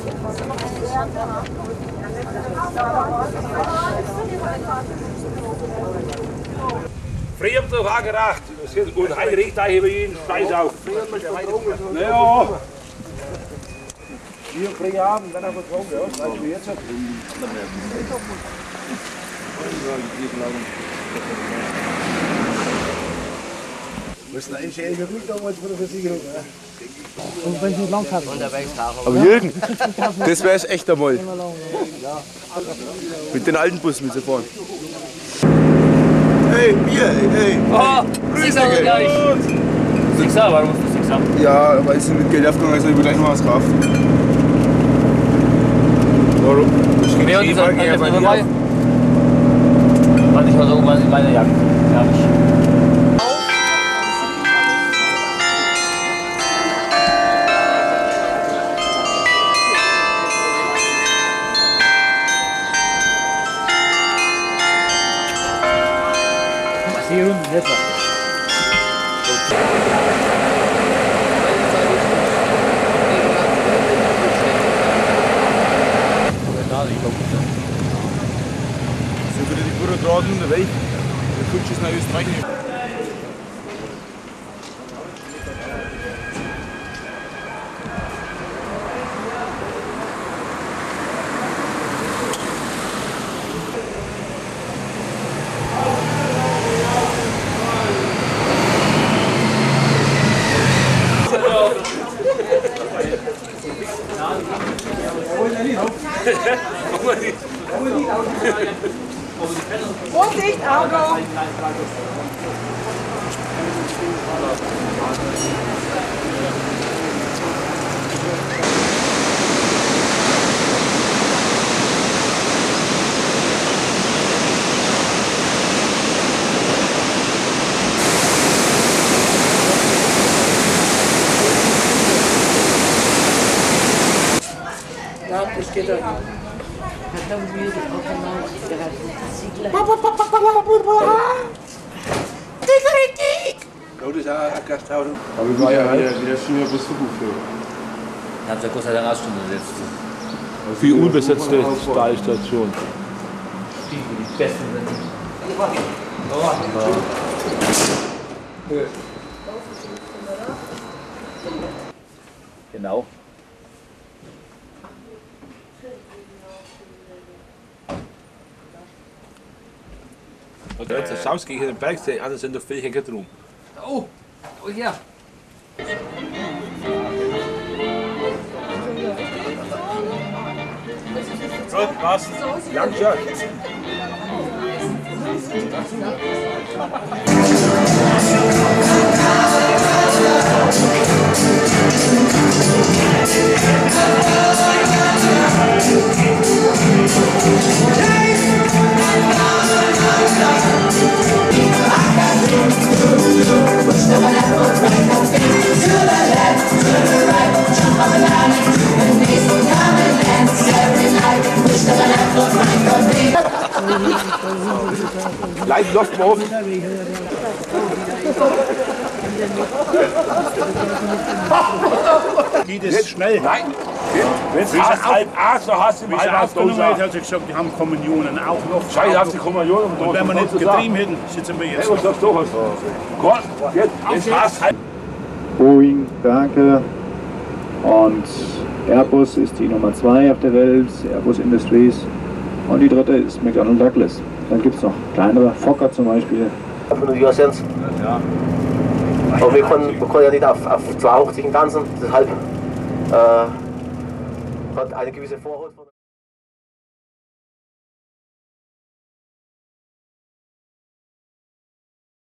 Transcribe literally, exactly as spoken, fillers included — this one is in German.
Früher habt ihr doch auch gedacht, und heute riecht da über jeden Scheiß auf. Naja. Hier früher Abend, wenn er vertraut, ja, weißt du, wie jetzt hat. Du bist ein einschädiger Glück damals von der Versicherung, ja? Und wenn du lang hast. Aber Jürgen, das wäre es echt einmal. Mit den alten Bussen müssen wir fahren. Hey, Bier, hey. Oh, Grüße gleich. Sechser, warum musst du Sechser? Ja, weil ich mit Geld aufgegangen, also ich will gleich noch was kaufen. Warum? Ich Nee, und dieser F F W? Warte, ich war so irgendwann in meiner Jagd. Ja, ich. Hier unten jetzt noch. So wieder die Bürokraten unterwegs. Der Kunst ist nach Österreich nicht. Vorsicht, Auto! Ja, das geht ja. Oh, das ist auch eine Gasthaus. Aber ich war ja wieder, wieder schon wieder was verbucht. Ich habe ja Gott sei Dank auch schon ersetzt. Wie unbesetzte Stahlstation. Die, die besten sind. Genau. Und jetzt schaust du gegen den Bergsee an, sind noch viele drum. Oh, oh ja. So, passt. Danke. Live läuft mal auf. Geht es schnell? Nein. Wenn es halb acht, dann hast du Wie es aufgenommen wird, hat sie gesagt, die haben Kommunionen auch noch. Scheiße, hast du Kommunionen. Und wenn wir nicht getrieben hätten, sitzen wir jetzt. Was sagst du? Gott, jetzt war's halb. Boeing, danke. Und Airbus ist die Nummer zwei auf der Welt, Airbus Industries. Und die dritte ist McDonnell Douglas. Dann gibt es noch kleinere, Fokker zum Beispiel. fünfhundert Jahre sind es. Ja. Aber wir können, wir können ja nicht auf, auf zweiundachtzig im Ganzen, deshalb äh, hat eine gewisse Vorhut.